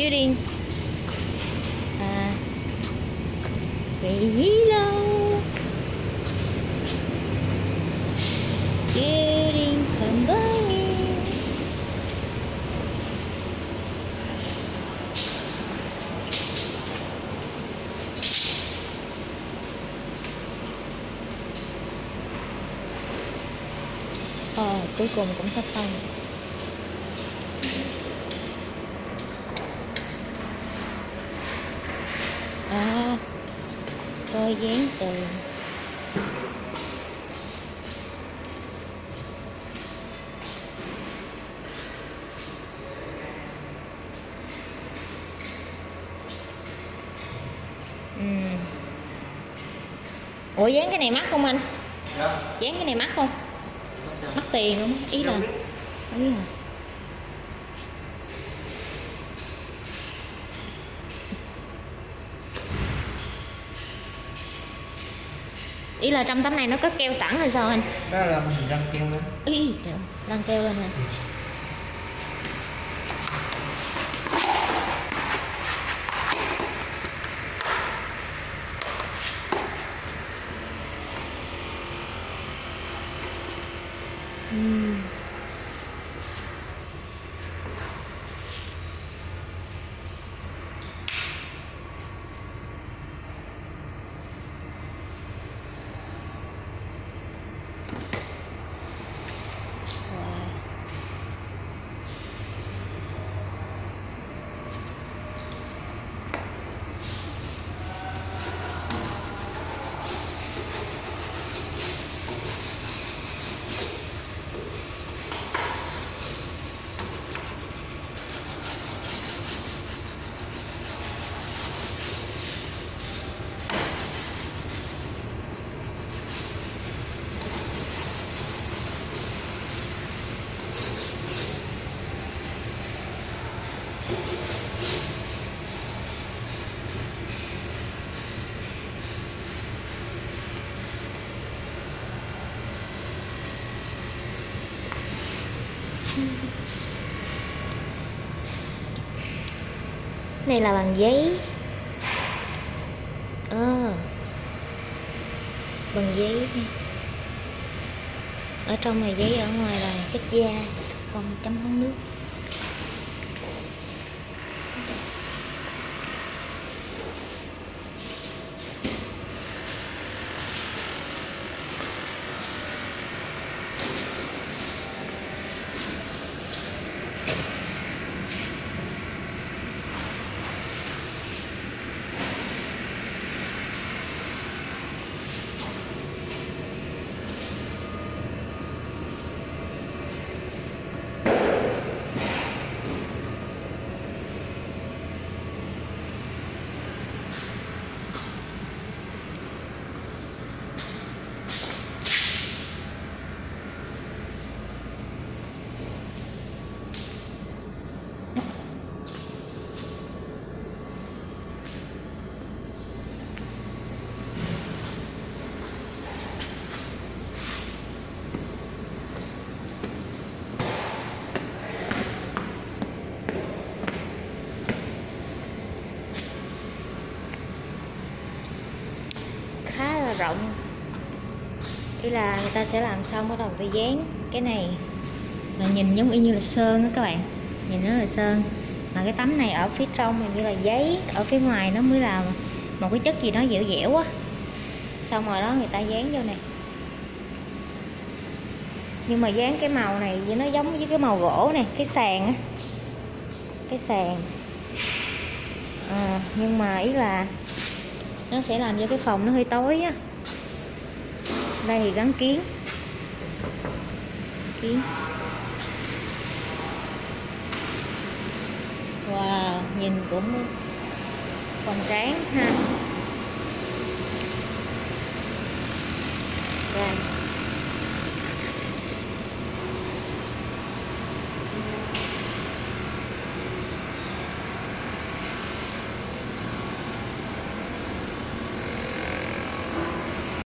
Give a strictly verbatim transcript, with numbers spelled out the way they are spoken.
building. À, hello. Building come by. Ờ, cuối cùng cũng sắp xong. À, tôi dán tường. Ừ. Ủa dán cái này mắc không anh? Dạ. Dán cái này mắc không? Mắc tiền không? Ý là ý là ý là trong tấm này nó có keo sẵn hay sao anh? Đó là mình răng keo lên. Ý răng keo lên hả? Uhm. Này là bằng giấy. Ờ, bằng giấy. Ở trong này giấy, ở ngoài là chất da, không chấm hóng nước. Khá là rộng. Ý là người ta sẽ làm xong bắt đầu người ta dán cái này là nhìn giống y như là sơn đó các bạn, nhìn nó là sơn, mà cái tấm này ở phía trong hình như là giấy, ở phía ngoài nó mới là một cái chất gì đó dẻo dẻo á, xong rồi đó người ta dán vô này. Nhưng mà dán cái màu này với nó giống với cái màu gỗ này, cái sàn á, cái sàn à, nhưng mà ý là nó sẽ làm cho cái phòng nó hơi tối á. Đây thì gắn kiến, kiến. Wow, nhìn cũng hoành tráng ha. Đây.